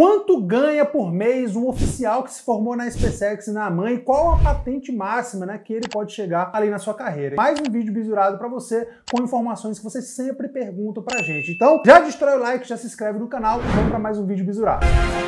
Quanto ganha por mês um oficial que se formou na SpaceX e na AMAN e qual a patente máxima, né, que ele pode chegar ali na sua carreira? Mais um vídeo bisurado para você com informações que vocês sempre perguntam pra gente. Então, já destrói o like, já se inscreve no canal e vamos para mais um vídeo bisurado.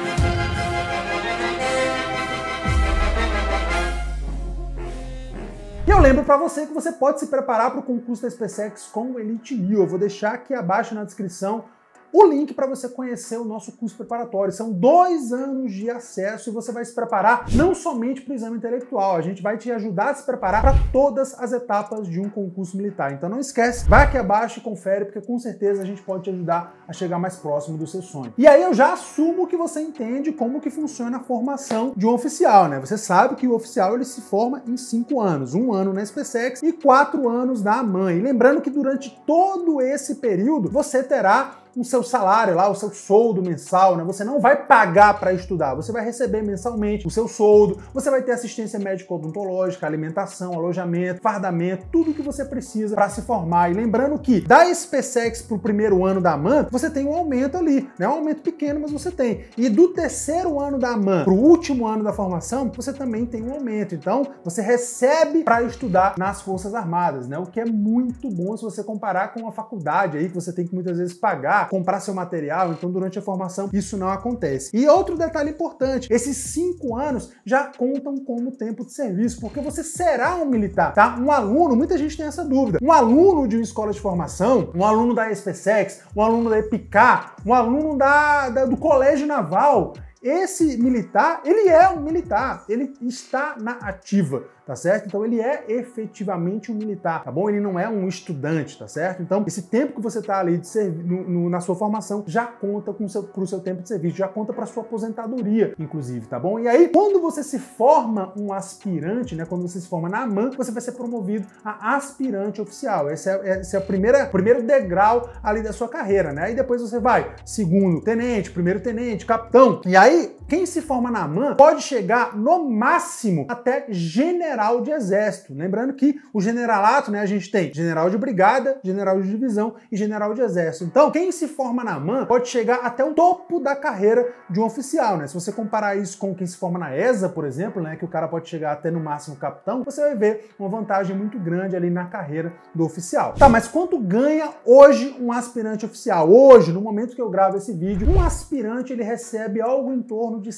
E eu lembro para você que você pode se preparar para o concurso da SpaceX com o Elite 1000. Eu vou deixar aqui abaixo na descrição o link para você conhecer o nosso curso preparatório. São 2 anos de acesso e você vai se preparar não somente para o exame intelectual, a gente vai te ajudar a se preparar para todas as etapas de um concurso militar. Então não esquece, vai aqui abaixo e confere, porque com certeza a gente pode te ajudar a chegar mais próximo do seu sonho. E aí eu já assumo que você entende como que funciona a formação de um oficial, né? Você sabe que o oficial ele se forma em 5 anos, 1 ano na SpaceX e 4 anos na AMAN. E lembrando que durante todo esse período você terá o seu salário lá, o seu soldo mensal, né? Você não vai pagar para estudar, você vai receber mensalmente o seu soldo, você vai ter assistência médico-odontológica, alimentação, alojamento, fardamento, tudo que você precisa para se formar. E lembrando que da SpaceX para o primeiro ano da AMAN, você tem um aumento ali, né? Um aumento pequeno, mas você tem. E do terceiro ano da AMAN para o último ano da formação, você também tem um aumento. Então, você recebe para estudar nas Forças Armadas, né? O que é muito bom se você comparar com a faculdade aí, que você tem que muitas vezes pagar, comprar seu material, então durante a formação isso não acontece. E outro detalhe importante, esses 5 anos já contam como tempo de serviço, porque você será um militar, tá? Um aluno, muita gente tem essa dúvida, um aluno de uma escola de formação, um aluno da SpaceX, um aluno da EPICAR, um aluno do Colégio Naval, esse militar, ele é um militar, ele está na ativa, tá certo? Então ele é efetivamente um militar, tá bom? Ele não é um estudante, tá certo? Então esse tempo que você tá ali na sua formação já conta pro seu tempo de serviço, já conta para sua aposentadoria, inclusive, tá bom? E aí, quando você se forma um aspirante, né? Quando você se forma na AMAN, você vai ser promovido a aspirante oficial. Esse é o primeiro degrau ali da sua carreira, né? Aí depois você vai segundo tenente, primeiro tenente, capitão. E aí, quem se forma na AMAN pode chegar no máximo até general de exército. Lembrando que o generalato, né, a gente tem general de brigada, general de divisão e general de exército. Então, quem se forma na AMAN pode chegar até o topo da carreira de um oficial, né? Se você comparar isso com quem se forma na ESA, por exemplo, né, que o cara pode chegar até no máximo capitão, você vai ver uma vantagem muito grande ali na carreira do oficial. Tá, mas quanto ganha hoje um aspirante oficial? Hoje, no momento que eu gravo esse vídeo, um aspirante ele recebe algo em torno de R$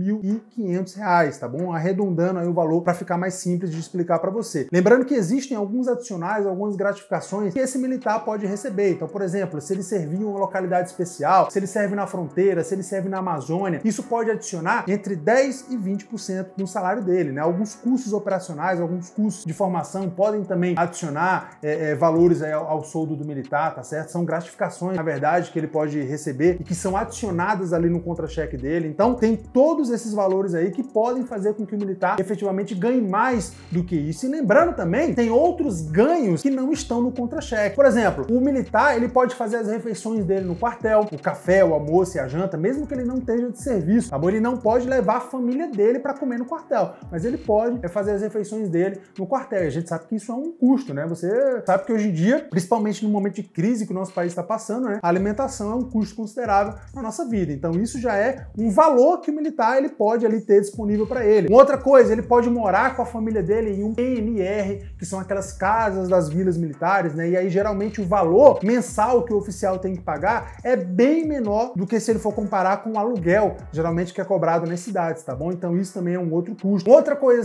7.500, tá bom? Arredondando aí o valor para ficar mais simples de explicar para você. Lembrando que existem alguns adicionais, algumas gratificações que esse militar pode receber. Então, por exemplo, se ele servir em uma localidade especial, se ele serve na fronteira, se ele serve na Amazônia, isso pode adicionar entre 10% e 20% no salário dele, né? Alguns cursos operacionais, alguns cursos de formação podem também adicionar valores aí ao soldo do militar, tá certo? São gratificações, na verdade, que ele pode receber e que são adicionadas ali no contra-cheque dele. Então, tem todos esses valores aí que podem fazer com que o militar efetivamente ganhe mais do que isso. E lembrando também, tem outros ganhos que não estão no contra-cheque. Por exemplo, o militar, ele pode fazer as refeições dele no quartel, o café, o almoço e a janta, mesmo que ele não esteja de serviço, tá bom? Ele não pode levar a família dele para comer no quartel, mas ele pode fazer as refeições dele no quartel. E a gente sabe que isso é um custo, né? Você sabe que hoje em dia, principalmente no momento de crise que o nosso país está passando, né? A alimentação é um custo considerável na nossa vida. Então isso já é um valor que o militar ele pode ali ter disponível para ele. Uma outra coisa, ele pode morar com a família dele em um PNR, que são aquelas casas das vilas militares, né? E aí geralmente o valor mensal que o oficial tem que pagar é bem menor do que se ele for comparar com o aluguel, geralmente que é cobrado nas cidades, tá bom? Então isso também é um outro custo. Outra coisa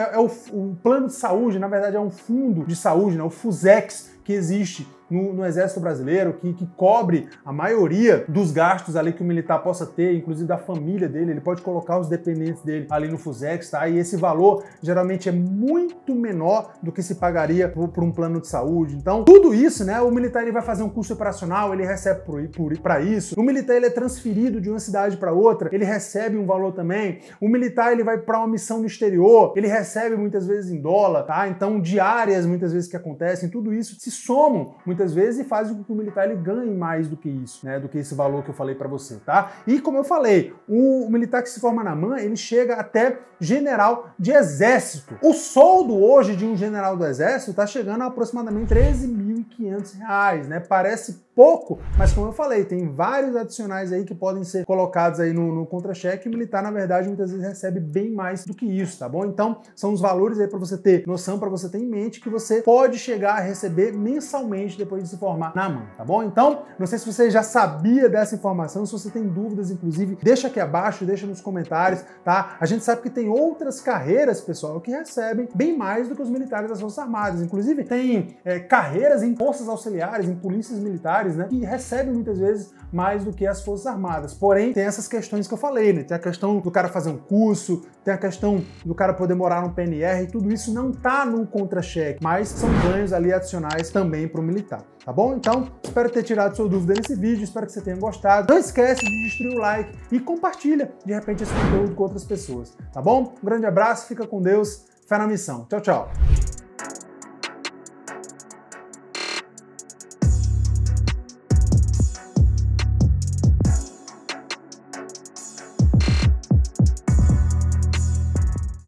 o plano de saúde, na verdade é um fundo de saúde, né? O FUSEX, que existe no Exército Brasileiro, que cobre a maioria dos gastos ali que o militar possa ter, inclusive da família dele. Ele pode colocar os dependentes dele ali no FUSEX, tá? E esse valor geralmente é muito menor do que se pagaria por um plano de saúde. Então, tudo isso, né? O militar ele vai fazer um curso operacional, ele recebe para isso. O militar ele é transferido de uma cidade para outra, ele recebe um valor também. O militar ele vai para uma missão no exterior, ele recebe muitas vezes em dólar, tá? Então, diárias muitas vezes que acontecem, tudo isso se somam muitas vezes e fazem com que o militar ele ganhe mais do que isso, né? Do que esse valor que eu falei para você, tá? E como eu falei, o militar que se forma na AMAN, ele chega até general de exército. O soldo hoje de um general do exército tá chegando a aproximadamente R$ 13.500, né? Parece pouco, mas como eu falei, tem vários adicionais aí que podem ser colocados aí no contra-cheque, e o militar, na verdade, muitas vezes recebe bem mais do que isso, tá bom? Então, são os valores aí para você ter noção, para você ter em mente que você pode chegar a receber mensalmente depois de se formar na mão, tá bom? Então, não sei se você já sabia dessa informação, se você tem dúvidas, inclusive, deixa aqui abaixo, deixa nos comentários, tá? A gente sabe que tem outras carreiras, pessoal, que recebem bem mais do que os militares das Forças Armadas. Inclusive, tem carreiras em forças auxiliares, em polícias militares, né, que recebem muitas vezes mais do que as Forças Armadas. Porém, tem essas questões que eu falei, né? Tem a questão do cara fazer um curso, tem a questão do cara poder morar no PNR, e tudo isso não tá no contra-cheque, mas são ganhos ali adicionais também para o militar, tá bom? Então, espero ter tirado sua dúvida nesse vídeo, espero que você tenha gostado. Não esquece de destruir o like e compartilha, de repente, esse conteúdo com outras pessoas, tá bom? Um grande abraço, fica com Deus, fé na missão. Tchau, tchau!